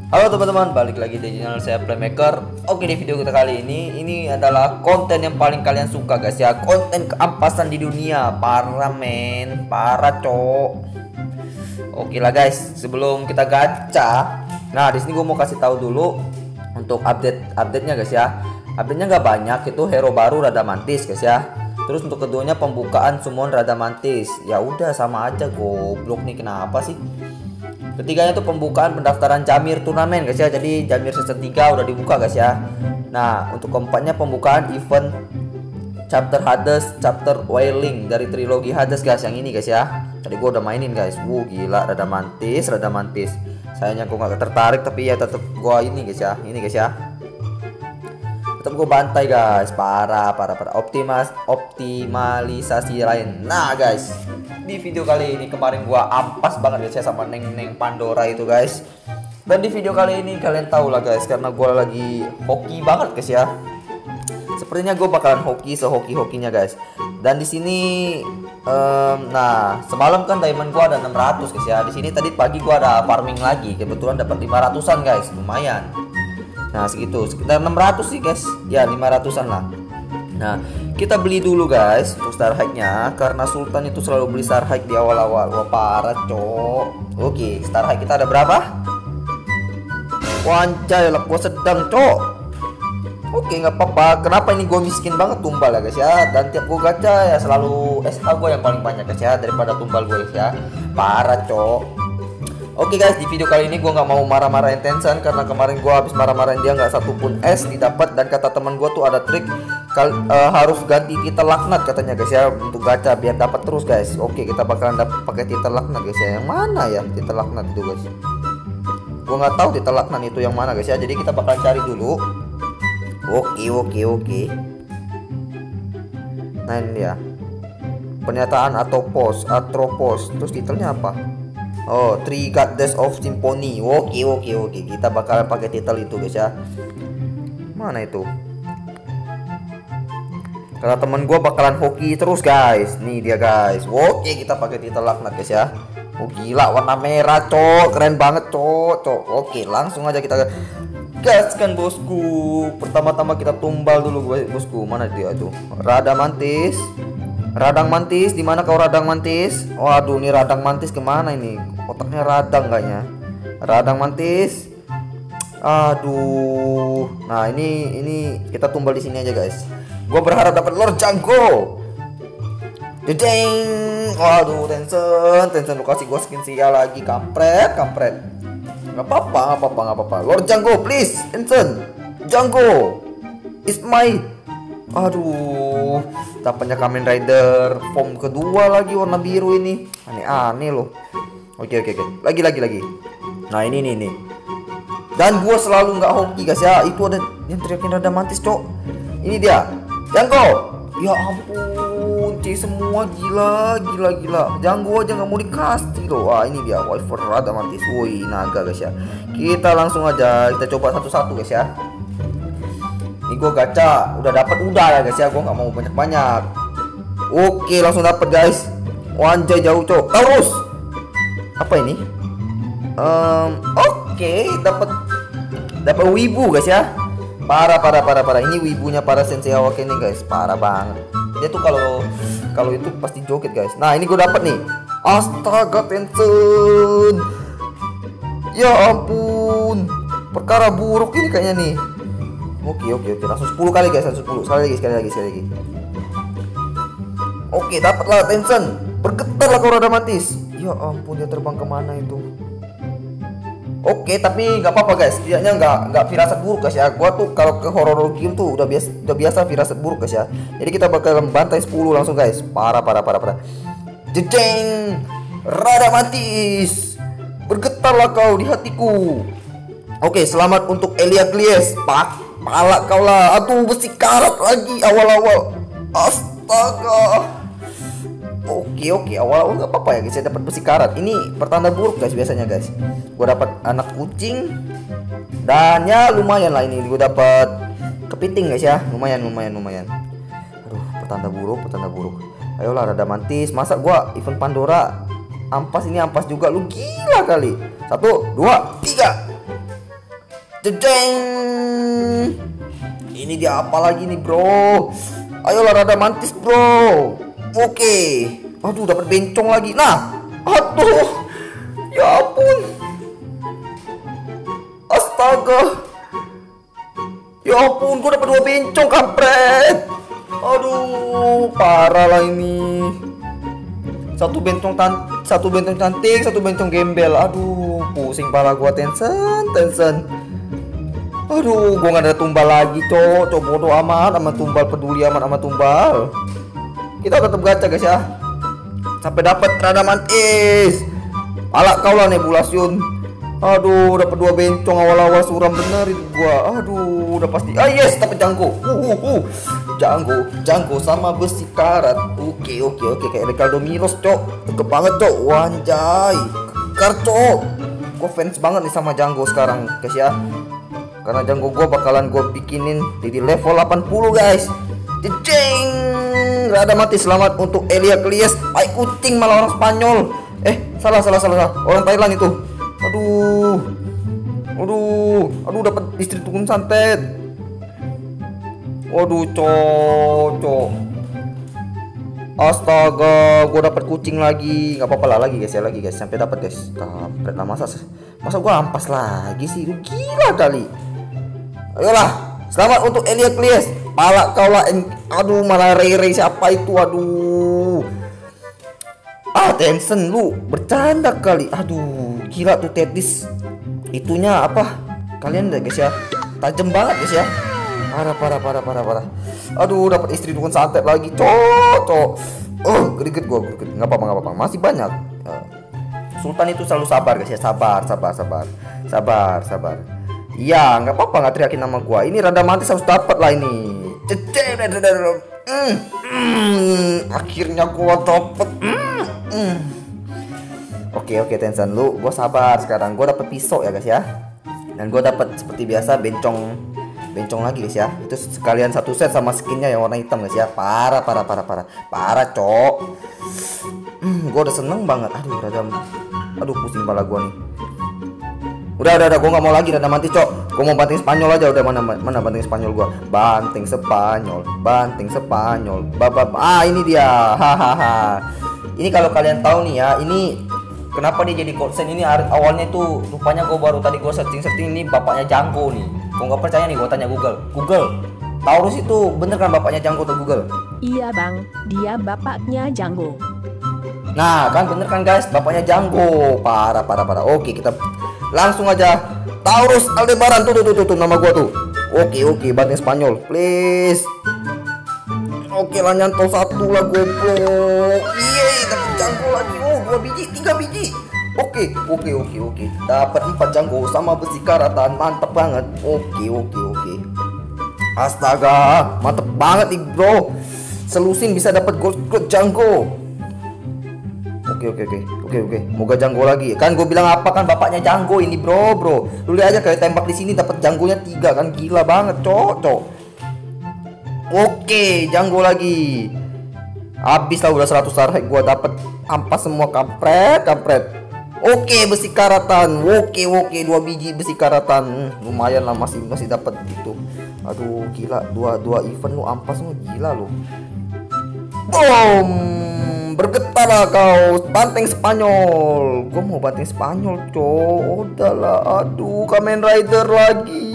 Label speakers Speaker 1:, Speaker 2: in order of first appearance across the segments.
Speaker 1: Halo teman-teman, balik lagi di channel saya Playmaker. Oke, di video kita kali ini adalah konten yang paling kalian suka guys ya. Konten keampasan di dunia. Parah men, parah cok. Oke lah guys, sebelum kita gacha, nah di sini gue mau kasih tahu dulu untuk update-nya guys ya. Update-nya nggak banyak, itu hero baru Radamantis guys ya. Terus untuk keduanya pembukaan summon Radamantis. Ya udah sama aja, goblok nih kenapa sih? Ketiganya tuh pembukaan pendaftaran Jamir turnamen guys ya. Jadi Jamir season 3 udah dibuka guys ya. Nah, untuk keempatnya pembukaan event chapter Hades, chapter Wailing dari trilogi Hades guys, yang ini guys ya. Tadi gua udah mainin guys. Gila Radamantis. Sayangnya gua gak tertarik, tapi ya tetap gua ini guys ya. Ini guys ya. Tetap gue bantai guys, parah. Optimalisasi lain. Nah guys, di video kali ini kemarin gue ampas banget guys ya sama Neng Pandora itu guys. Dan di video kali ini kalian tahu lah guys, karena gue lagi hoki banget guys ya. Sepertinya gue bakalan sehoki-hokinya guys. Dan di sini nah semalam kan diamond gue ada 600 guys ya. Di sini tadi pagi gue ada farming lagi, kebetulan dapat 500-an guys, lumayan. Nah segitu, sekitar 600 sih guys. Ya 500-an lah. Nah kita beli dulu guys untuk star high-nya, karena Sultan itu selalu beli star high di awal-awal. Wah parah cok. Oke, star high kita ada berapa? Wanjay lah, gua sedang cok. Oke nggak apa-apa. Kenapa ini gue miskin banget tumbal ya guys ya. Dan tiap gue gacha ya selalu SH gue yang paling banyak guys ya, daripada tumbal gue guys ya. Parah cok. Oke guys, di video kali ini gue nggak mau marah-marahin Tencent, karena kemarin gue habis marah-marahin dia nggak satupun S didapat. Dan kata teman gue tuh ada trik harus ganti titel laknat katanya guys ya, untuk gacha biar dapat terus guys. Oke, kita bakalan pakai titel laknat guys ya. Yang mana ya titel laknat itu guys? Gue nggak tahu titel laknat itu yang mana guys ya. Jadi kita bakalan cari dulu. Oke. Nah ini dia, pernyataan Atropos. Terus titelnya apa? Oh, Three Goddess of Symphony. Oke. Kita bakalan pakai titel itu guys ya. Mana itu? Karena temen gue bakalan hoki terus guys. Nih dia guys. Oke, kita pakai titel laknat guys ya. Oh gila, warna merah cok, keren banget cok. Oke, langsung aja kita gaskan bosku. Pertama-tama kita tumbal dulu bosku. Mana dia tuh? Radang mantis, di mana kau radang mantis? Waduh, nih radang mantis kemana ini? Otaknya radang kayaknya. Radang mantis. Aduh. Nah ini kita tumbal di sini aja guys. Gue berharap dapat Lord Jango. Dedeng. Waduh, Tencent lu kasih gue skin sial lagi, kampret. Nggak apa-apa. Lord Jango please, Tencent. Jango is my. Aduh, dapatnya Kamen Rider form kedua lagi warna biru ini. Aneh loh. Oke. Lagi. Nah ini nih. Dan gua selalu nggak hoki guys ya. Itu ada yang teriakin Radamantis cok. Ini dia, Jango. Ya ampun, C semua gila. Jango aja nggak mau dikasih loh. Wah ini dia, waiver Radamantis. Woi naga guys ya. Kita langsung aja kita coba satu-satu guys ya. Ini gue gacha udah ya guys ya, gue nggak mau banyak. Oke, langsung dapat guys. Wanjay jauh cok. Terus apa ini? Oke, dapat wibu guys ya. Parah. Ini wibunya para sensei awak ini guys, parah banget. Dia tuh kalau itu pasti joget guys. Nah ini gue dapat nih. Astaga Tencent. Ya ampun, perkara buruk ini kayaknya nih. Oke. Langsung 10 kali guys, Sekali lagi. Oke, dapatlah Tencent. Bergetarlah kau Radamantis. Ya ampun, dia terbang kemana itu? Oke, tapi nggak apa-apa guys. Setidaknya nggak firasat buruk guys ya. Gua tuh kalau ke horror game tuh udah biasa firasat buruk guys ya. Jadi kita bakal membantai 10 langsung guys. Parah. Jejeng. Radamantis. Bergetarlah kau di hatiku. Oke, selamat untuk Eliaklies. Pala kau lah. Aduh, besi karat lagi awal-awal. Astaga. Oke, awal-awal nggak apa-apa ya guys, saya dapat besi karat. Ini pertanda buruk guys biasanya guys. Gue dapat anak kucing. Dan ya lumayan lah ini. Gue dapat kepiting guys ya. Lumayan. Aduh, pertanda buruk. Ayolah Radamantis. Masa gue event Pandora ampas juga, lu gila kali. 1, 2, 3. Jejeng. Ini dia apa lagi nih bro? Ayolah rada mantis bro. Oke. Aduh dapat bencong lagi. Nah, aduh. Ya ampun. Astaga. Ya ampun, gue dapat 2 bencong kampret. Aduh, parah lah ini. Satu bentong cantik, satu bentong gembel. Aduh, pusing pala gua. Tencent. Aduh, gua nggak ada tumbal lagi, cok. Cok bodoh amat sama tumbal, peduli amat sama tumbal. Kita tetap gacha guys ya. Sampai dapat rada mantis. Alak kau lah Nebulasion. Aduh, dapat 2 bencong awal-awal suram bener itu gua. Aduh, udah pasti. Ah yes, dapat jangko. Jangko sama besi karat. Oke, kayak Ricardo Milos, cok. Tegep banget, cok. Wanjay. Kekar, cok. Gua fans banget nih sama Janggo sekarang, guys ya. Karena Janggo gua bakalan gua bikinin jadi level 80, guys. Jeng. Rada mati. Selamat untuk Elia Klies. Ay kucing malah orang Spanyol. Salah. Orang Thailand itu. Aduh dapat istri tukun santet. Waduh, cocok. Astaga, gue dapat kucing lagi. Nggak apa-apa lah lagi guys. Sampai dapat guys. Kampret lah, masa gue ampas lagi sih? Gila kali. Ayolah, selamat untuk Elia Klies. Pala kau lah. Aduh, malah Ray siapa itu? Aduh. Tencent lu bercanda kali. Aduh, gila tuh Tetis. Itunya apa? Kalian deh guys ya. Tajam banget guys ya. Parah. Aduh, dapat istri dukun santet lagi, cocok. Greget gua. Enggak apa-apa. Masih banyak. Sultan itu selalu sabar guys ya. Sabar. Iya, enggak apa-apa enggak teriakin nama gua. Ini rada mantis harus dapat lah ini. Akhirnya gua dapet. Oke Tencent lu, gua sabar sekarang. Gua dapet pisau ya guys ya. Dan gua dapet seperti biasa bencong lagi guys ya. Itu sekalian satu set sama skinnya yang warna hitam guys ya. Parah cok. Gua udah seneng banget. Aduh pusing kepala gua nih. Udah gua nggak mau lagi rada mati cok. Gua mau banting Spanyol aja. Udah mana banting Spanyol gua. Banting Spanyol. Ini dia. Hahaha. Ini kalau kalian tahu nih ya, ini kenapa dia jadi godsend ini awalnya tuh rupanya gue baru tadi gue searching ini bapaknya Janggo nih. Gue nggak percaya nih, gue tanya Google, Taurus itu bener kan bapaknya Janggo tuh Google?
Speaker 2: Iya bang, dia bapaknya Janggo.
Speaker 1: Nah kan bener kan guys, bapaknya Janggo. Parah. Oke, kita langsung aja. Taurus Aldebaran tuh nama gue tuh. Oke, banting Spanyol please. Oke lah, nyantol 1 lah goblok. Dapat Janggo lagi. 2 biji, 3 biji. Oke. Dapat 4 Janggo sama besi karatan. Mantap banget. Oke. Astaga, mantep banget nih bro. Selusin bisa dapat gold Janggo. Oke. Moga Janggo lagi. Kan gue bilang apa kan bapaknya Janggo ini bro. Lu lihat aja kayak tembak di sini dapat Janggonya 3 kan, gila banget cocok. Oke, Janggo lagi. Habis lah udah 100 sarhek gua dapat ampas semua kampret. Oke, besi karatan. Oke, 2 biji besi karatan. Lumayan lah masih dapat gitu. Aduh, gila. 2 event lu ampas lu gila lu. Boom. Bergetar lah kau. Banting Spanyol. Gua mau banting Spanyol, cok. Udahlah. Aduh, Kamen Rider lagi.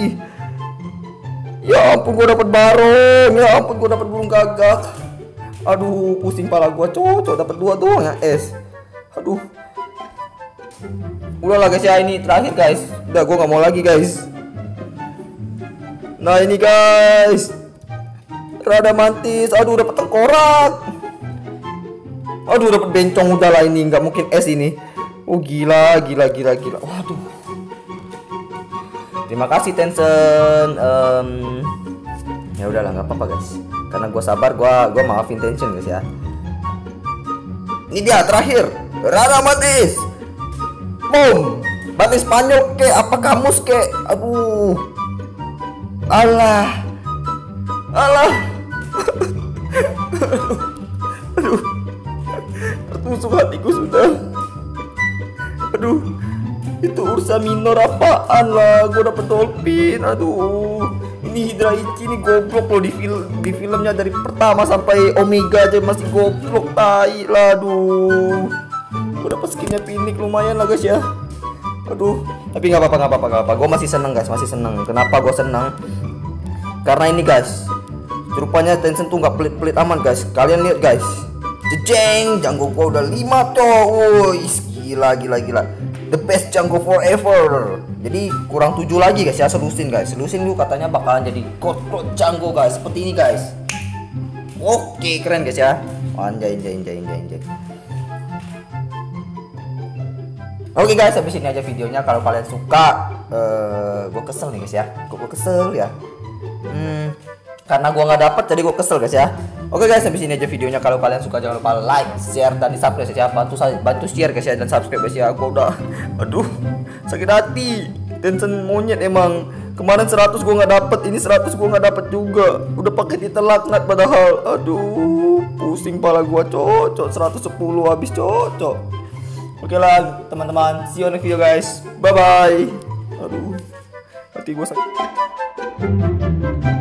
Speaker 1: Ya ampun, gue dapat barong. Ya ampun, gue dapat burung gagak. Aduh, pusing pala gue, cocok dapat 2 doang ya es. Aduh. Udahlah guys ya, ini terakhir guys. Udah, gue nggak mau lagi guys. Nah ini guys, rada mantis. Aduh, dapat tengkorak. Aduh, dapat bencong. Udahlah, ini nggak mungkin es ini. Oh gila. Waduh. Terima kasih Tencent. Ya udahlah, nggak apa-apa guys. Karena gue sabar, gue maafin Tencent guys ya. Ini dia terakhir, rada matis. Boom, banting Spanyol ke apa kamus ke. Aduh. Alah. Aduh. Tertusuk hatiku sudah. Aduh. Itu Ursa Minor apaan lah? Gue dapet dolphin. Aduh. Ini Hydra Ichi ini goblok loh di filmnya dari pertama sampai Omega aja masih goblok tai lah. Aduh. Gue dapet skinnya Phoenix lumayan lah guys ya. Aduh. Tapi nggak apa-apa. Gue masih seneng guys, masih seneng. Kenapa gue seneng? Karena ini guys, rupanya Tencent tuh nggak pelit-pelit aman guys. Kalian lihat guys. Jejeng, Django gua udah 5 toh. Woi, gila. The best Django forever. Jadi kurang 7 lagi guys ya, selusin guys. Selusin dulu katanya bakalan jadi God Django guys, seperti ini guys. Oke, keren guys ya. Anjay. Oke guys, habis ini aja videonya. Kalau kalian suka, gue kesel nih guys ya. Gue kesel ya. Karena gue nggak dapet, jadi gue kesel guys ya. Oke guys, habis ini aja videonya. Kalau kalian suka jangan lupa like, share dan subscribe guys ya. Bantu share guys ya dan subscribe guys ya. Gue udah, aduh, sakit hati. Tencent monyet emang. Kemarin 100 gue nggak dapet, ini 100 gue nggak dapet juga. Udah pakai titel laknat padahal. Aduh, pusing pala gue cocok. 110 habis cocok. Oke lah teman-teman, see you on the video guys. Bye bye. Aduh, hati gue sakit.